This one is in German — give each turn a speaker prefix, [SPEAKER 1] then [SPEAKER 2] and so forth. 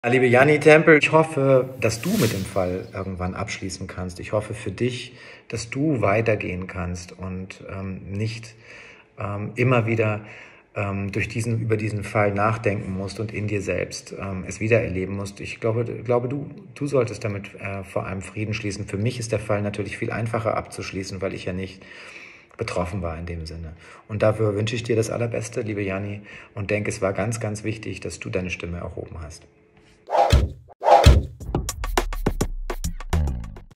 [SPEAKER 1] Liebe Janni Tempel, ich hoffe, dass du mit dem Fall irgendwann abschließen kannst. Ich hoffe für dich, dass du weitergehen kannst und nicht immer wieder über diesen Fall nachdenken musst und in dir selbst es wieder erleben musst. Ich glaube du solltest damit vor allem Frieden schließen. Für mich ist der Fall natürlich viel einfacher abzuschließen, weil ich ja nicht betroffen war in dem Sinne. Und dafür wünsche ich dir das Allerbeste, liebe Janni, und denke, es war ganz, ganz wichtig, dass du deine Stimme erhoben hast.